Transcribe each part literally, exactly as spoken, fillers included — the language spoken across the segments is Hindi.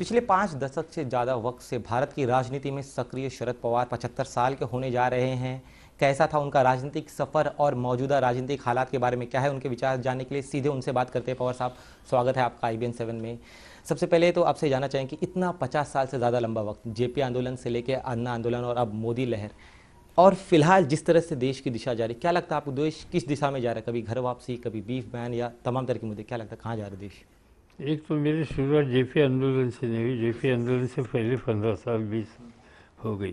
पिछले पाँच दशक से ज़्यादा वक्त से भारत की राजनीति में सक्रिय शरद पवार पचहत्तर साल के होने जा रहे हैं। कैसा था उनका राजनीतिक सफ़र और मौजूदा राजनीतिक हालात के बारे में क्या है उनके विचार जानने के लिए सीधे उनसे बात करते हैं। पवार साहब, स्वागत है आपका आई बी एन सेवन में। सबसे पहले तो आपसे जानना चाहें कि इतना पचास साल से ज़्यादा लंबा वक्त, जेपी आंदोलन से लेकर अन्ना आंदोलन और अब मोदी लहर, और फिलहाल जिस तरह से देश की दिशा जा रही, क्या लगता है आपको देश किस दिशा में जा रहा है? कभी घर वापसी, कभी बीफ बैन या तमाम तरह के मुद्दे, क्या लगता है कहाँ जा रहा है देश? एक तो मेरी शुरुआत जेपी आंदोलन से नहीं हुई, जेपी आंदोलन से पहले पंद्रह साल बीस हो गई।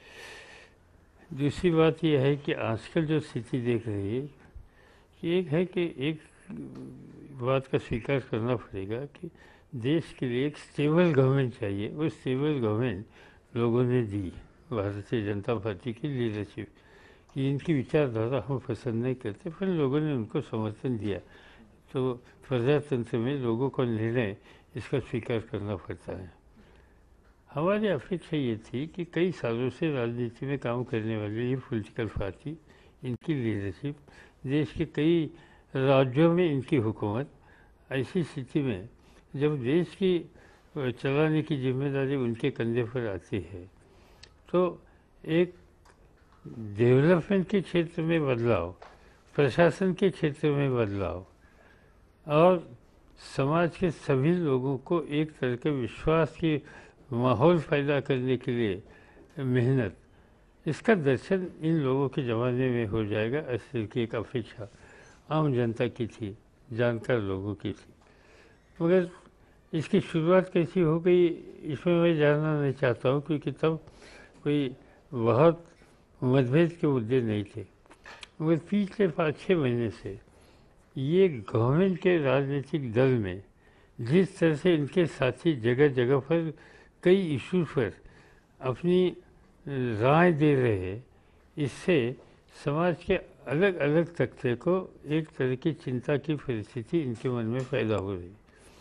दूसरी बात यह है कि आजकल जो स्थिति देख रही है कि एक है कि एक बात का स्वीकार करना पड़ेगा कि देश के लिए एक स्टेबल गवर्नमेंट चाहिए। वो स्टेबल गवर्नमेंट लोगों ने दी भारतीय जनता पार्टी की लीडरशिप कि इनकी विचारधारा हम पसंद नहीं करते, पर लोगों ने उनको समर्थन दिया। तो प्रजातंत्र में लोगों का निर्णय इसका स्वीकार करना पड़ता है। हमारी अपेक्षा ये थी कि कई सालों से राजनीति में काम करने वाली ये पॉलिटिकल पार्टी, इनकी लीडरशिप, देश के कई राज्यों में इनकी हुकूमत, ऐसी स्थिति में जब देश की चलाने की जिम्मेदारी उनके कंधे पर आती है तो एक डेवलपमेंट के क्षेत्र में बदलाव, प्रशासन के क्षेत्र में बदलाव और समाज के सभी लोगों को एक तरह के विश्वास की माहौल पैदा करने के लिए मेहनत, इसका दर्शन इन लोगों के ज़माने में हो जाएगा। ऐसे की एक अपेक्षा आम जनता की थी, जानकार लोगों की थी। मगर इसकी शुरुआत कैसी हो गई इसमें मैं जानना नहीं चाहता हूँ, क्योंकि तब कोई बहुत मतभेद के मुद्दे नहीं थे। मगर पिछले पाँच छः महीने से ये गवर्नमेंट के राजनीतिक दल में जिस तरह से इनके साथी जगह जगह पर कई इशू पर अपनी राय दे रहे हैं, इससे समाज के अलग अलग तबके को एक तरह की चिंता की परिस्थिति इनके मन में पैदा हो रही।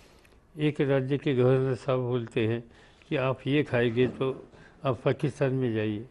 एक राज्य के गवर्नर साहब बोलते हैं कि आप ये खाएंगे तो आप पाकिस्तान में जाइए।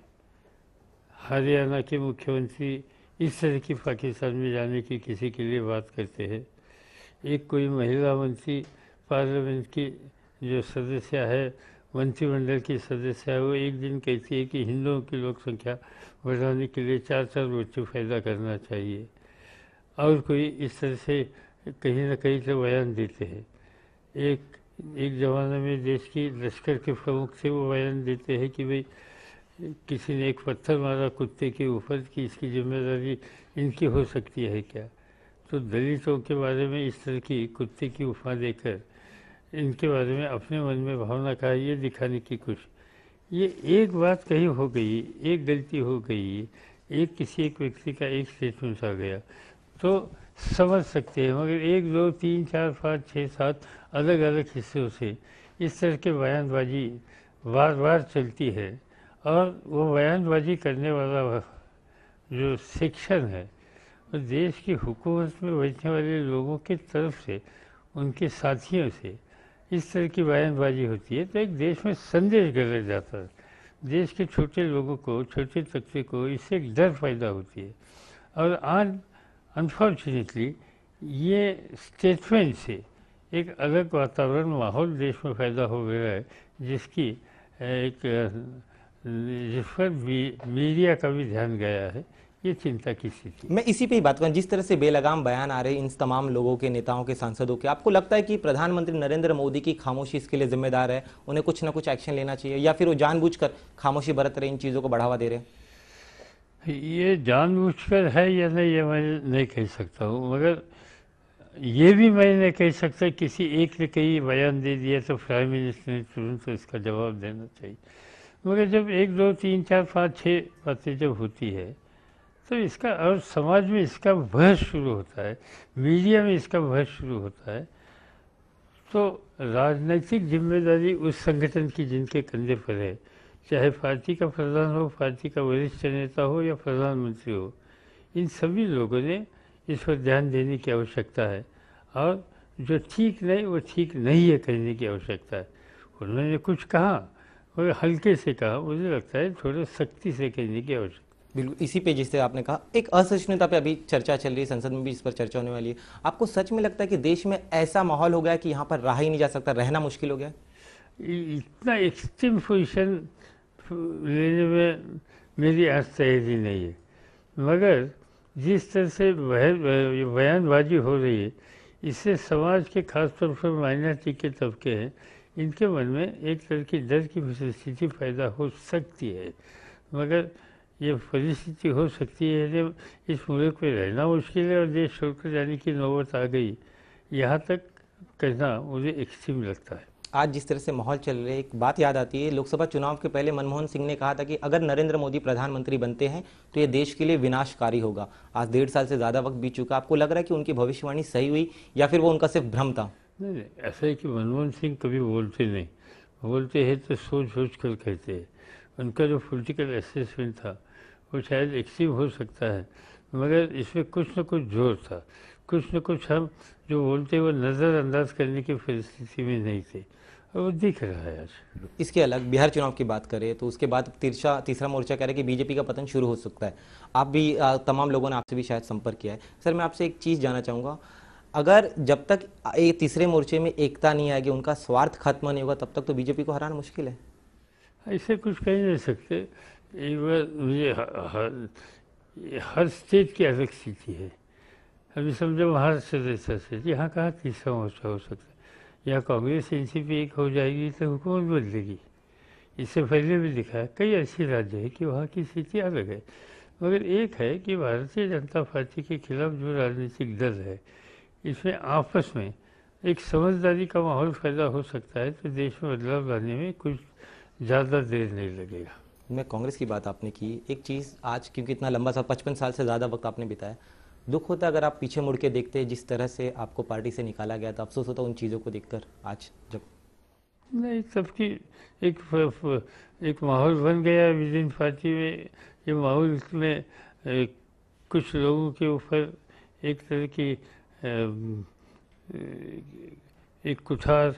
हरियाणा के मुख्यमंत्री इस तरह की पाकिस्तान में जाने की किसी के लिए बात करते हैं। एक कोई महिला मंत्री पार्लियामेंट की जो सदस्य है, मंत्रिमंडल की सदस्य है, वो एक दिन कहती है कि हिंदुओं की लोक संख्या बढ़ाने के लिए चार चार बच्चे पैदा करना चाहिए। और कोई इस तरह से कहीं ना कहीं से बयान देते हैं। एक एक ज़माने में देश की लश्कर के प्रमुख से वो बयान देते हैं कि भाई किसी ने एक पत्थर मारा कुत्ते के ऊपर कि इसकी जिम्मेदारी इनकी हो सकती है क्या। तो दलितों के बारे में इस तरह की कुत्ते की उपमा देकर इनके बारे में अपने मन में भावना का ये दिखाने की कोशिश, ये एक बात कहीं हो गई, एक गलती हो गई, एक किसी एक व्यक्ति का एक स्टेटमेंट आ गया तो समझ सकते हैं। मगर एक दो तीन चार पाँच छः सात अलग अलग हिस्सों से इस तरह के बयानबाजी बार बार चलती है और वो बयानबाजी करने वाला जो सेक्शन है वो देश की हुकूमत में बैठने वाले लोगों की तरफ से, उनके साथियों से इस तरह की बयानबाजी होती है तो एक देश में संदेश गलत जाता है। देश के छोटे लोगों को, छोटे तबके को इससे एक डर पैदा होती है। और आज अनफॉर्चुनेटली ये स्टेटमेंट से एक अलग वातावरण, माहौल देश में पैदा हो गया है, जिसकी एक जिस पर मीडिया का भी ध्यान गया है। ये चिंता की स्थिति। मैं इसी पे ही बात करूं, जिस तरह से बेलगाम बयान आ रहे हैं इन तमाम लोगों के, नेताओं के, सांसदों के, आपको लगता है कि प्रधानमंत्री नरेंद्र मोदी की खामोशी इसके लिए जिम्मेदार है? उन्हें कुछ ना कुछ एक्शन लेना चाहिए या फिर वो जानबूझकर खामोशी बरत रहे, इन चीज़ों को बढ़ावा दे रहे हैं? ये जानबूझकर है या नहीं ये मैं नहीं कह सकता हूँ, मगर ये भी मैं नहीं कह सकता किसी एक ने कई बयान दे दिया तो प्राइम मिनिस्टर ने तुरंत इसका जवाब देना चाहिए। मगर जब एक दो तीन चार पाँच छः बातें जब होती है तो इसका, और समाज में इसका बहस शुरू होता है, मीडिया में इसका बहस शुरू होता है, तो राजनीतिक जिम्मेदारी उस संगठन की जिनके कंधे पर है, चाहे पार्टी का प्रधान हो, पार्टी का वरिष्ठ नेता हो या प्रधानमंत्री हो, इन सभी लोगों ने इस पर ध्यान देने की आवश्यकता है। और जो ठीक नहीं वो ठीक नहीं है कहने की आवश्यकता है। उन्होंने कुछ कहा और हल्के से कहा, मुझे लगता है थोड़े सख्ती से कहने की आवश्यकता। बिल्कुल, इसी पे जिससे आपने कहा एक असहिष्णुता पे अभी चर्चा चल रही है, संसद में भी इस पर चर्चा होने वाली है। आपको सच में लगता है कि देश में ऐसा माहौल हो गया है कि यहाँ पर रहा ही नहीं जा सकता, रहना मुश्किल हो गया है? इतना एक्सट्रीम पोजीशन लेने में मेरी आज तैयारी नहीं है, मगर जिस तरह से बयानबाजी हो रही है इससे समाज के खासतौर पर माइनॉरिटी के तबके हैं, इनके मन में एक तरह की डर की परिस्थिति पैदा हो सकती है। मगर ये परिस्थिति हो सकती है जब इस मुल्क में रहना मुश्किल है और देश छोड़कर जाने की नौबत आ गई, यहाँ तक कहना मुझे एक्सट्रीम लगता है। आज जिस तरह से माहौल चल रहा है, एक बात याद आती है, लोकसभा चुनाव के पहले मनमोहन सिंह ने कहा था कि अगर नरेंद्र मोदी प्रधानमंत्री बनते हैं तो ये देश के लिए विनाशकारी होगा। आज डेढ़ साल से ज़्यादा वक्त बीत चुका, आपको लग रहा है कि उनकी भविष्यवाणी सही हुई या फिर वो उनका सिर्फ भ्रम था? नहीं नहीं, ऐसा है कि मनमोहन सिंह कभी बोलते नहीं, बोलते हैं तो सोच सोच कर कहते हैं। उनका जो पॉलिटिकल असेसमेंट था वो शायद एक्सट्रीम हो सकता है, मगर इसमें कुछ न कुछ जोर था, कुछ न कुछ हम जो बोलते वो नज़रअंदाज करने की परिस्थिति में नहीं थे, और वो दिख रहा है आज। इसके अलग बिहार चुनाव की बात करें तो उसके बाद तीसरा तीसरा मोर्चा कह रहा है कि बीजेपी का पतन शुरू हो सकता है। आप भी आ, तमाम लोगों ने आपसे भी शायद संपर्क किया है। सर, मैं आपसे एक चीज़ जानना चाहूँगा, अगर जब तक ये तीसरे मोर्चे में एकता नहीं आएगी, उनका स्वार्थ खत्म नहीं होगा, तब तक तो बीजेपी को हराना मुश्किल है। ऐसे कुछ कह नहीं सकते। एक बार मुझे हर, हर स्टेट की अलग स्थिति है। अभी समझो महाराष्ट्र जैसा स्टेट, यहाँ कहाँ तीसरा मोर्चा हो सकता है? यहाँ कांग्रेस एनसीपी एक हो जाएगी तो हुकूमत बदलेगी। इससे पहले भी दिखा है कई ऐसे राज्य है कि वहाँ की स्थिति अलग है, मगर एक है कि भारतीय जनता पार्टी के खिलाफ जो राजनीतिक दल है इसमें आपस में एक समझदारी का माहौल पैदा हो सकता है, तो देश में बदलाव लाने में कुछ ज़्यादा देर नहीं लगेगा। मैं कांग्रेस की बात आपने की, एक चीज़ आज क्योंकि इतना लंबा सा पचपन साल से ज़्यादा वक्त आपने बिताया, दुख होता अगर आप पीछे मुड़ के देखते जिस तरह से आपको पार्टी से निकाला गया, तो अफसोस होता उन चीज़ों को देखकर आज जब? नहीं, सबकी एक एक माहौल बन गया विद इन पार्टी में। ये माहौल में कुछ लोगों के ऊपर एक तरह की एक कुठार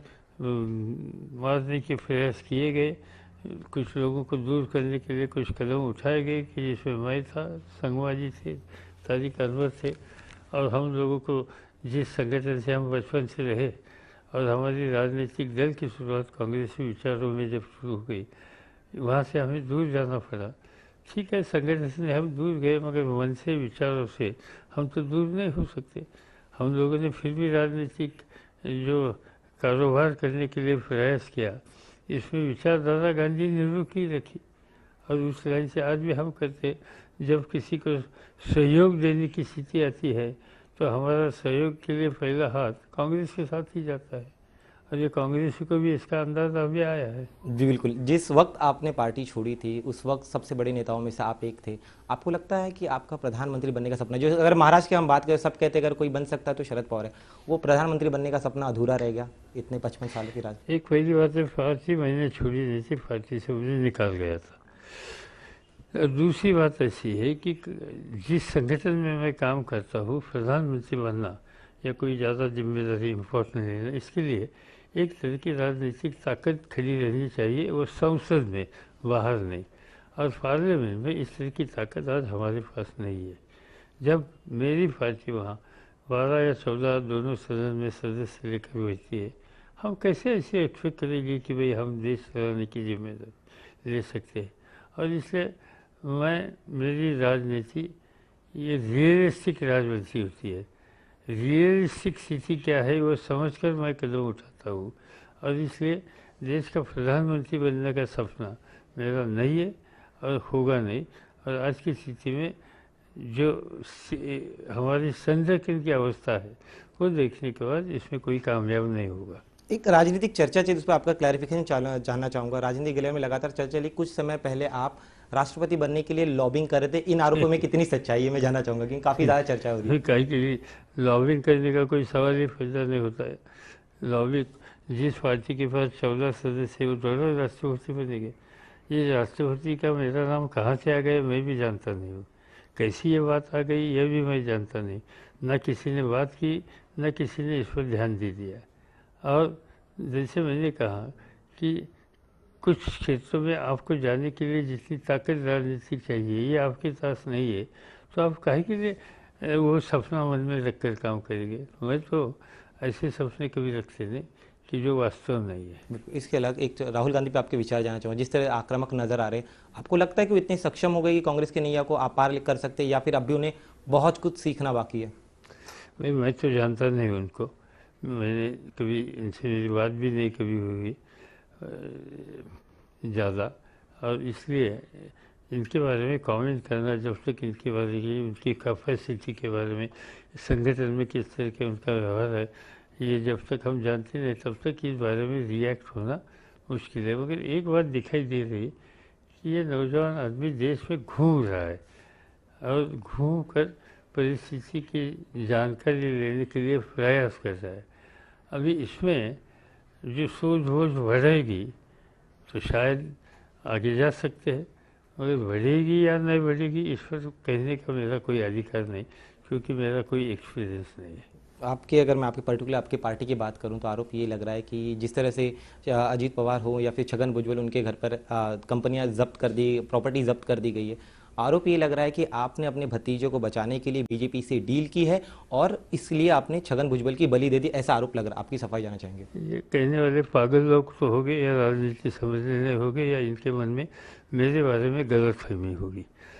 मारने के प्रयास किए गए, कुछ लोगों को दूर करने के लिए कुछ कदम उठाए गए कि जिसमें मैं था, संगवाजी थे, तारिक अनवर थे, और हम लोगों को जिस संगठन से हम बचपन से रहे और हमारी राजनीतिक दल की शुरुआत कांग्रेसी विचारों में जब शुरू हो गई, वहाँ से हमें दूर जाना पड़ा। ठीक है, संगठन से हम दूर गए, मगर मन से विचारों से हम तो दूर नहीं हो सकते। हम लोगों ने फिर भी राजनीतिक जो कारोबार करने के लिए प्रयास किया, इसमें विचारधारा गांधी नेहरू की रखी, और उस लाइन से आज भी हम करते। जब किसी को सहयोग देने की स्थिति आती है तो हमारा सहयोग के लिए पहला हाथ कांग्रेस के साथ ही जाता है, और ये कांग्रेस को भी इसका अंदाजा अभी आया है। जी बिल्कुल। जिस वक्त आपने पार्टी छोड़ी थी उस वक्त सबसे बड़े नेताओं में से आप एक थे। आपको लगता है कि आपका प्रधानमंत्री बनने का सपना, जो अगर महाराष्ट्र की हम बात करें, सब कहते हैं अगर कोई बन सकता है तो शरद पवार है, वो प्रधानमंत्री बनने का सपना अधूरा रह गया इतने पचपन साल की राज? एक पहली बात है, पार्टी मैंने छोड़ी नहीं थी, पार्टी से मुझे निकाल गया था। दूसरी बात ऐसी है कि जिस संगठन में मैं काम करता हूँ, प्रधानमंत्री बनना या कोई ज़्यादा जिम्मेदारी इम्पोर्टेंट नहीं है। इसके लिए एक तरह की राजनीतिक ताकत खड़ी रहनी चाहिए, वो संसद में, बाहर नहीं। और पार्लियामेंट में इस तरह की ताकत आज हमारे पास नहीं है। जब मेरी पार्टी वहाँ बारह या चौदह दोनों सदन में सदस्य लेकर बैठती है, हम कैसे ऐसे एक्सपेक्ट करेंगे कि भाई हम देश चलाने की जिम्मेदारी ले सकते हैं? और इसलिए मैं, मेरी राजनीति ये रियलिस्टिक राजनीति होती है। रियलिस्टिक स्थिति क्या है वो समझकर मैं कदम उठाता हूँ, और इसलिए देश का प्रधानमंत्री बनने का सपना मेरा नहीं है और होगा नहीं। और आज की स्थिति में जो हमारी संरक्षण की अवस्था है वो देखने के बाद इसमें कोई कामयाब नहीं होगा। एक राजनीतिक चर्चा चली, उस पर आपका क्लैरिफिकेशन जानना चाहूँगा। राजनीतिक गलियारे में लगातार चर्चा चली, कुछ समय पहले आप राष्ट्रपति बनने के लिए लॉबिंग कर रहे थे, इन आरोपों में कितनी सच्चाई है मैं जानना चाहूँगा, क्योंकि काफ़ी ज़्यादा चर्चा हो रही है। कहीं के लिए लॉबिंग करने का कोई सवाल ही पैदा नहीं होता है। लॉबिंग जिस पार्टी के पास चौदह सदस्य है वो दोनों राष्ट्रपति बनेंगे। ये राष्ट्रपति का मेरा नाम कहाँ से आ गया मैं भी जानता नहीं हूँ, कैसी ये बात आ गई ये भी मैं जानता नहीं। न किसी ने बात की, न किसी ने इस पर ध्यान दे दिया। और जैसे मैंने कहा कि कुछ क्षेत्रों में आपको जाने के लिए जितनी ताकत राजनीति चाहिए ये आपके पास नहीं है, तो आप काहे के लिए वो सपना मन में रख कर काम करेंगे? मैं तो ऐसे सपने कभी रखते नहीं, कि जो वास्तव नहीं है। इसके अलग एक राहुल गांधी पे आपके विचार जानना चाहूँगा। जिस तरह आक्रामक नजर आ रहे हैं, आपको लगता है कि वो इतने सक्षम हो गए कि कांग्रेस के नैया को आपार कर सकते हैं, या फिर अब भी उन्हें बहुत कुछ सीखना बाकी है? भाई मैं तो जानता नहीं उनको, मैंने कभी इनसे मेरी बात भी नहीं कभी हुई ज़्यादा, और इसलिए इनके बारे में कमेंट करना, जब तक इनके बारे में, उनकी कैपेसिटी के बारे में, संगठन में किस तरह के उनका व्यवहार है, ये जब तक हम जानते नहीं तब तक इस बारे में रिएक्ट होना मुश्किल है। मगर एक बात दिखाई दे रही कि ये नौजवान आदमी देश में घूम रहा है और घूम कर परिस्थिति की जानकारी लेने के लिए प्रयास कर रहा है। अभी इसमें जो सूझबूझ बढ़ेगी तो शायद आगे जा सकते हैं, मगर बढ़ेगी या नहीं बढ़ेगी इस पर कहने का मेरा कोई अधिकार नहीं, क्योंकि मेरा कोई एक्सपीरियंस नहीं है। आपके अगर मैं आपके पर्टिकुलर आपकी पार्टी की बात करूं तो आरोप ये लग रहा है कि जिस तरह से अजीत पवार हो या फिर छगन भुजबल, उनके घर पर कंपनियां जब्त कर दी, प्रॉपर्टी जब्त कर दी गई है। आरोप ये लग रहा है कि आपने अपने भतीजों को बचाने के लिए बीजेपी से डील की है और इसलिए आपने छगन भुजबल की बलि दे दी, ऐसा आरोप लग रहा है। आपकी सफाई जाना चाहेंगे? ये कहने वाले पागल लोग तो हो गए, या राजनीति समझने हो गए, या इनके मन में मेरे बारे में गलतफहमी होगी।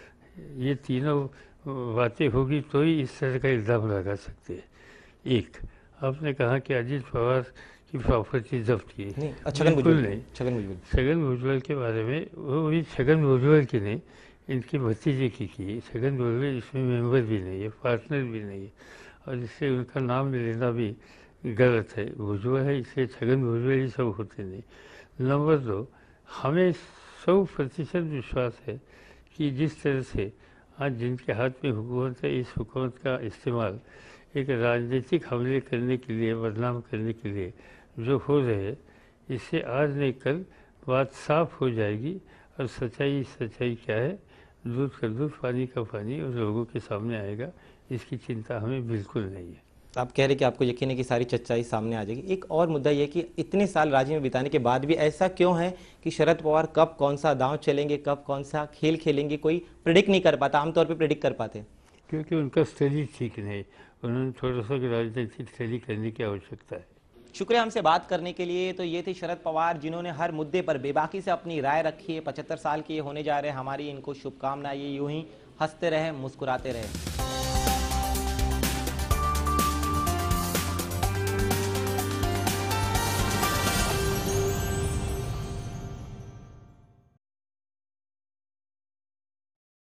ये तीनों बातें होगी तो ही इस तरह का इल्ज़ाम लगा सकते हैं। एक, आपने कहा कि अजीत पवार की प्रॉपर्टी जब्त की, छगन भुजबल नहीं, छगन भुजबल छगन भुजबल के बारे में, वो भी छगन भुजबल की नहीं, इनके भतीजे की की। छगन भुजबल इसमें मेंबर भी नहीं है, पार्टनर भी नहीं है, और इससे उनका नाम लेना भी गलत है। भुजबल है इसलिए छगन भुजबल ही सब होते नहीं। नंबर दो, हमें सौ प्रतिशत विश्वास है कि जिस तरह से आज जिनके हाथ में हुकूमत है, इस हुकूमत का इस्तेमाल एक राजनीतिक हमले करने के लिए, बदनाम करने के लिए जो हो रहे हैं, इससे आज नहीं कल बात साफ हो जाएगी और सच्चाई सच्चाई क्या है, दूध का दूध, पानी का पानी, और लोगों के सामने आएगा। इसकी चिंता हमें बिल्कुल नहीं है। तो आप कह रहे हैं कि आपको यकीन है कि सारी सच्चाई सामने आ जाएगी। एक और मुद्दा ये कि इतने साल राज्य में बिताने के बाद भी ऐसा क्यों है कि शरद पवार कब कौन सा दांव चलेंगे, कब कौन सा खेल खेलेंगे, कोई प्रेडिक्ट नहीं कर पाता। आमतौर पर प्रेडिक्ट कर पाते, क्योंकि उनका स्टडी ठीक नहीं, उन्होंने थोड़ा सा राजनीतिक स्टडी करने की आवश्यकता है। शुक्रिया हमसे बात करने के लिए। तो ये थे शरद पवार, जिन्होंने हर मुद्दे पर बेबाकी से अपनी राय रखी है। पचहत्तर साल के होने जा रहे हैं, हमारी इनको शुभकामनाएं। ये यूं ही हंसते रहे, मुस्कुराते रहे।